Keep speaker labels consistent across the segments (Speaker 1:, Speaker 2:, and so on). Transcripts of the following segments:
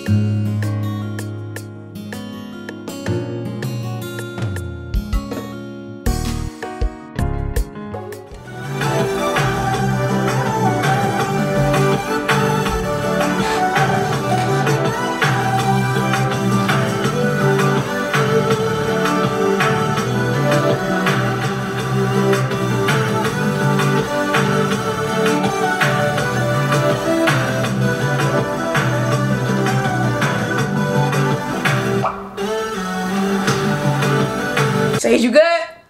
Speaker 1: Sage, you good?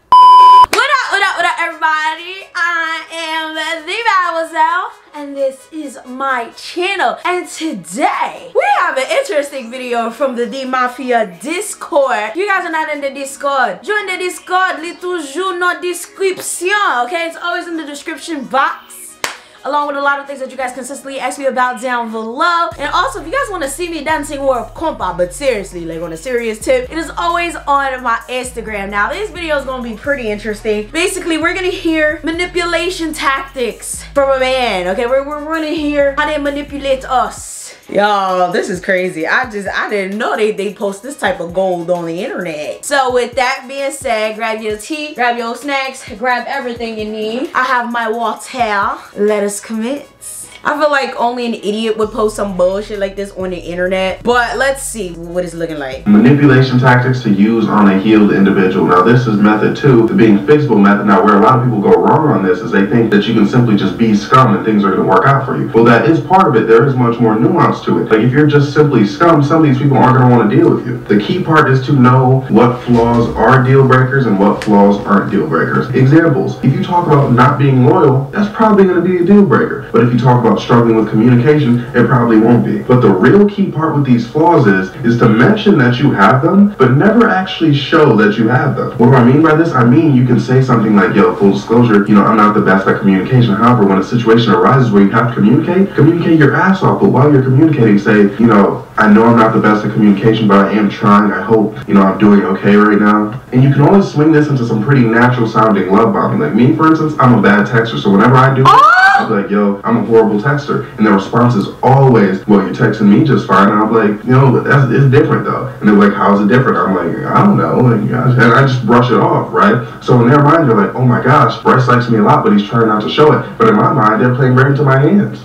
Speaker 1: What up, everybody? I am the Mademoiselle, and this is my channel. And today, we have an interesting video from the D Mafia Discord. If you guys are not in the Discord, join the Discord. Li toujours no description, okay? It's always in the description box, along with a lot of things that you guys consistently ask me about down below. And also, if you guys want to see me dancing or compa, but seriously, like on a serious tip, it is always on my Instagram. Now, this video is going to be pretty interesting. Basically, we're going to hear manipulation tactics from a man, okay? We're going to hear how they manipulate us. Y'all, this is crazy. I didn't know they post this type of gold on the internet. So with that being said, grab your tea, grab your snacks, grab everything you need. I have my water. Let us commence. I feel like only an idiot would post some bullshit like this on the internet, but let's see what it's looking like.
Speaker 2: Manipulation tactics to use on a healed individual. Now this is method 2, the being fixable method. Now where a lot of people go wrong on this is they think that you can simply just be scum and things are going to work out for you. Well, that is part of it. There is much more nuance to it. Like if you're just simply scum, some of these people aren't going to want to deal with you. The key part is to know what flaws are deal breakers and what flaws aren't deal breakers. Examples, if you talk about not being loyal, that's probably going to be a deal breaker. But if you talk about struggling with communication, it probably won't be. But the real key part with these flaws is to mention that you have them, but never actually show that you have them. What do I mean by this? I mean you can say something like, yo, full disclosure, you know, I'm not the best at communication. However, when a situation arises where you have to communicate your ass off, but while you're communicating, say, you know, I know I'm not the best at communication, but I am trying. I hope, you know, I'm doing okay right now. And you can always swing this into some pretty natural sounding love bombing. Like me, for instance, I'm a bad texter, so whenever I do I'll be like, yo, I'm a horrible texter. And the response is always, well, you're texting me just fine. And I'm like, you know, it's different though. And they're like, how's it different? I'm like, I don't know. And I just brush it off, right? So in their mind, they're like, oh my gosh, Bryce likes me a lot, but he's trying not to show it. But in my mind, they're playing right into my hands.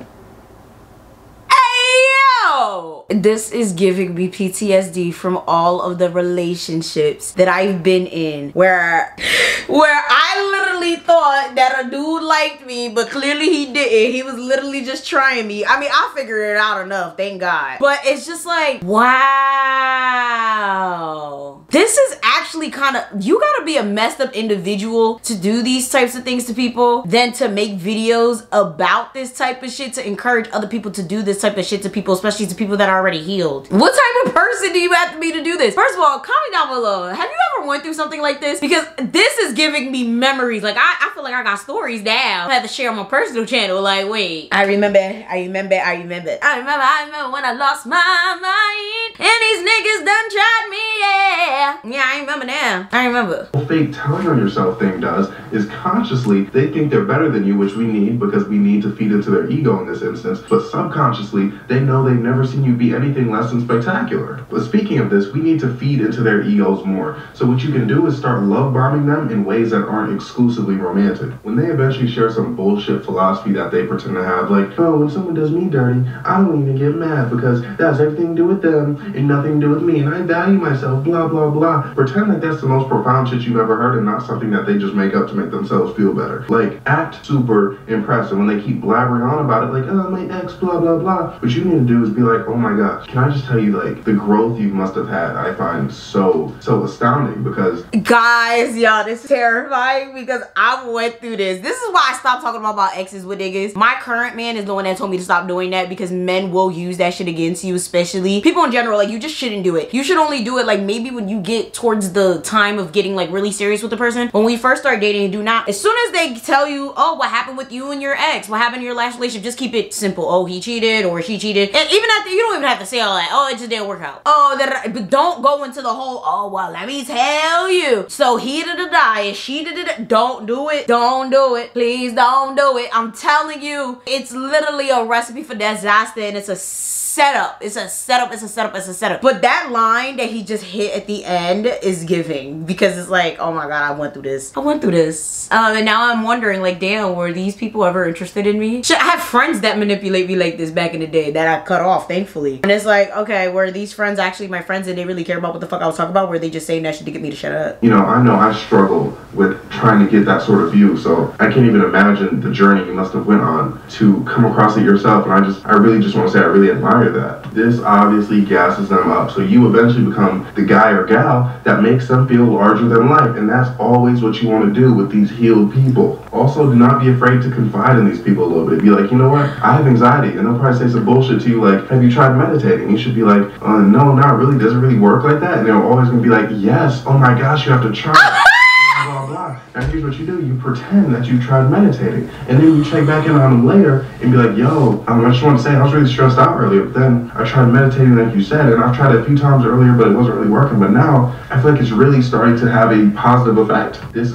Speaker 1: This is giving me PTSD from all of the relationships that I've been in where I literally thought that a dude liked me, but clearly he didn't. He was literally just trying me. I mean, I figured it out enough, thank God. But it's just like, wow. This is actually kind of, you gotta be a messed up individual to do these types of things to people than to make videos about this type of shit to encourage other people to do this type of shit to people, especially to people that are already healed. What type of person do you have to be to do this? First of all, comment down below. Have you ever went through something like this? Because this is giving me memories. Like I feel like I got stories now I have to share on my personal channel. Like, wait, I remember when I lost my mind and these niggas done tried me, yeah, I remember now. I remember.
Speaker 2: What fake telling on yourself thing does is consciously they think they're better than you, which we need because we need to feed into their ego in this instance, but subconsciously they know they've never seen you be anything less than spectacular. But speaking of this, we need to feed into their egos more. So what you can do is start love bombing them in ways that aren't exclusively romantic. When they eventually share some bullshit philosophy that they pretend to have, like, oh, when someone does me dirty, I don't even get mad because that has everything to do with them and nothing to do with me, and I value myself, blah, blah, blah. Pretend like that's the most profound shit you've ever heard and not something that they just make up to make themselves feel better. Like, act super impressive when they keep blabbering on about it, like, oh, my ex, blah, blah, blah. What you need to do is be like, oh my gosh, can I just tell you, like, the growth you must have had, I find so astounding because...
Speaker 1: Guys, y'all, this is terrifying because I went through this. This is why I stopped talking about exes with niggas. My current man is the one that told me to stop doing that because men will use that shit against you, especially people in general. Like, you just shouldn't do it. You should only do it, like, like maybe when you get towards the time of getting like really serious with the person, when we first start dating, do not, as soon as they tell you, oh, what happened with you and your ex, what happened in your last relationship, just keep it simple. Oh, he cheated or she cheated. And even after, you don't even have to say all that. Oh, it just didn't work out. Oh, but don't go into the whole, oh, well, let me tell you. So he did a die and she did it. Don't do it. Don't do it. Please don't do it. I'm telling you, it's literally a recipe for disaster, and it's a setup. It's a setup. It's a setup. It's a setup. But that line that he just hit at the end is giving, because it's like, oh my god, I went through this. I went through this. And now I'm wondering, like, damn, were these people ever interested in me? Shit, I have friends that manipulate me like this back in the day that I cut off, thankfully. And it's like, okay, were these friends actually my friends and they really care about what the fuck I was talking about? Were they just saying that shit to get me to shut up?
Speaker 2: You know I struggle with trying to get that sort of view, so I can't even imagine the journey you must have went on to come across it yourself. And I really just want to say I really admire that. This obviously gasses them up, so you eventually become the guy or gal that makes them feel larger than life, and that's always what you want to do with these healed people. Also, do not be afraid to confide in these people a little bit. Be like, you know what, I have anxiety, and they'll probably say some bullshit to you like, have you tried meditating? You should be like, no, not really. Does it really work like that? And they're always gonna be like, yes, oh my gosh, you have to try it. Blah, blah. And here's what you do. You pretend that you tried meditating. And then you check back in on them later and be like, yo, I just want to say I was really stressed out earlier, but then I tried meditating like you said, and I've tried it a few times earlier, but it wasn't really working. But now I feel like it's really starting to have a positive effect. This is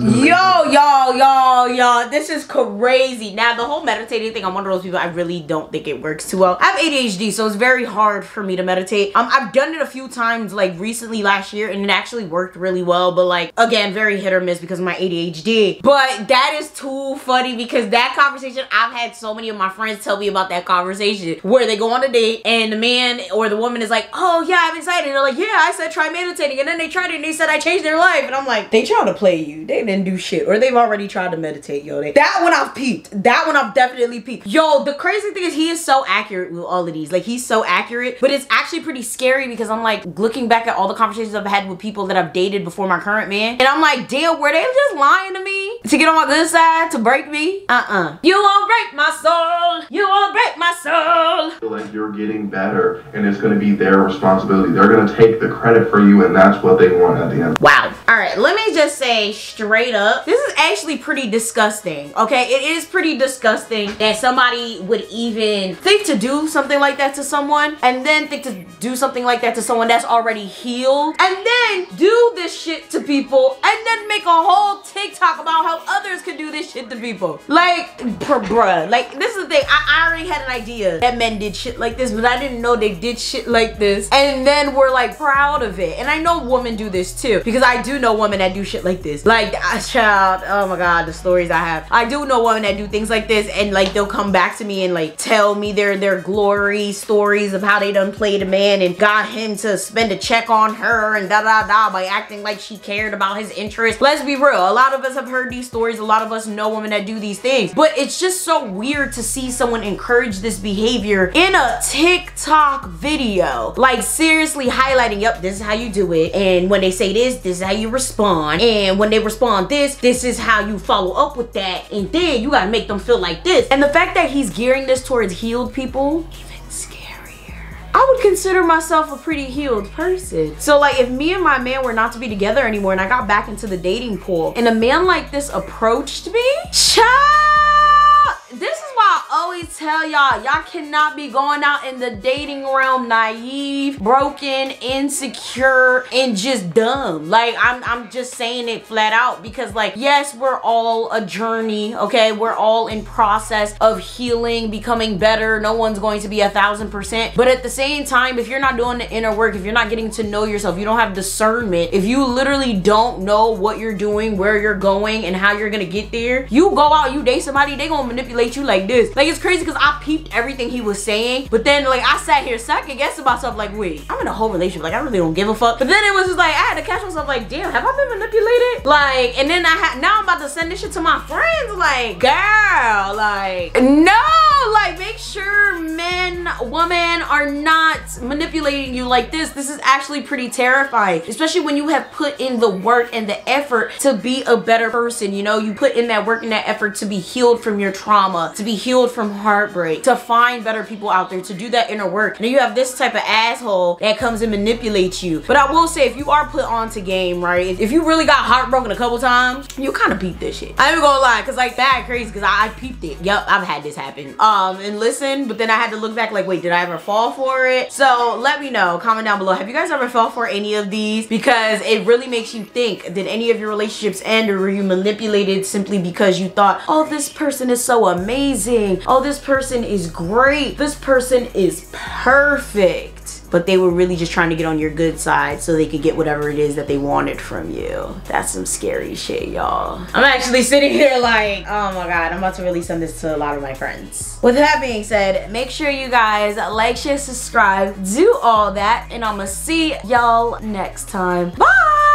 Speaker 2: y'all, this is crazy. Now, the whole meditating thing, I'm one of those people, I really don't think it works too well. I have ADHD, so it's very hard for me to meditate. I've done it a few times, like recently last year, and it actually worked really well, but like, again, very hit or miss because of my ADHD. But that is too funny, because that conversation, I've had so many of my friends tell me about that conversation where they go on a date and the man or the woman is like, oh yeah, I'm excited. And they're like, yeah, I said try meditating, and then they tried it and they said I changed their life. And I'm like, they trying to play you. They didn't do shit, or they've already tried to meditate, yo. That one I've peeped. That one I've definitely peeped. Yo, the crazy thing is he is so accurate with all of these. Like, he's so accurate, but it's actually pretty scary, because I'm like looking back at all the conversations I've had with people that I've dated before my current man, and I'm like, damn, were they just lying to me to get on my good side, to break me? You won't break my soul. You won't break my soul. I feel like you're getting better, and it's gonna be their responsibility. They're gonna take the credit for you, and that's what they want at the end. Wow. All right, let me just say straight up, this is actually pretty disgusting. Okay, it is pretty disgusting that somebody would even think to do something like that to someone, and then think to do something like that to someone that's already healed, and then do this shit to people, and then make a whole TikTok about how others could do this shit to people. Like, bruh, like, this is the thing. I already had an idea that men did shit like this, but I didn't know they did shit like this, and then we're like proud of it. And I know women do this too, because I do know women that do shit like this. Like, child, oh my god, the stories I have. I do know women that do things like this, and like they'll come back to me and like tell me their glory stories of how they done played a man and got him to spend a check on her and da da da by acting like she cared about his interests. Let's be real, a lot of us have heard these stories, a lot of us know women that do these things, but it's just so weird to see someone encourage this behavior in a TikTok video. Like, seriously highlighting, yep, this is how you do it, and when they say this is how you respond, and when they respond this is how you follow up with that, and then you gotta make them feel like this. And the fact that he's gearing this towards healed people, even scarier. I would consider myself a pretty healed person. So like, if me and my man were not to be together anymore and I got back into the dating pool and a man like this approached me, child, this is why I always tell y'all, y'all cannot be going out in the dating realm naive, broken, insecure, and just dumb. Like, I'm just saying it flat out, because like, yes, we're all a journey, okay? We're all in process of healing, becoming better. No one's going to be 1000%. But at the same time, if you're not doing the inner work, if you're not getting to know yourself, you don't have discernment, if you literally don't know what you're doing, where you're going, and how you're gonna get there, you go out, you date somebody, they gonna manipulate you like this. Like, it's crazy because I peeped everything he was saying, but then like I sat here second guessing myself, like, wait, I'm in a whole relationship, like I really don't give a fuck. But then it was just like I had to catch myself, like, damn, have I been manipulated? Like, and then now I'm about to send this shit to my friends, like, girl, like, no, like, make sure men, women are not manipulating you like this. This is actually pretty terrifying, especially when you have put in the work and the effort to be a better person. You know, you put in that work and that effort to be healed from your trauma, to be healed from
Speaker 1: heartbreak to find better people out there, to do that inner work. And you have this type of asshole that comes and manipulates you. But I will say, if you are put onto game, right, if you really got heartbroken a couple times, you kind of peep this shit. I ain't gonna lie, cause like that crazy, cause I peeped it. Yep, I've had this happen. And listen, but then I had to look back like, wait, did I ever fall for it? So let me know, comment down below. Have you guys ever fell for any of these? Because it really makes you think, did any of your relationships end, or were you manipulated simply because you thought, oh, this person is so amazing. Oh, this person is great. This person is perfect. But they were really just trying to get on your good side so they could get whatever it is that they wanted from you. That's some scary shit, y'all. I'm actually sitting here like, oh my God, I'm about to really send this to a lot of my friends. With that being said, make sure you guys like, share, subscribe, do all that, and I'ma see y'all next time. Bye!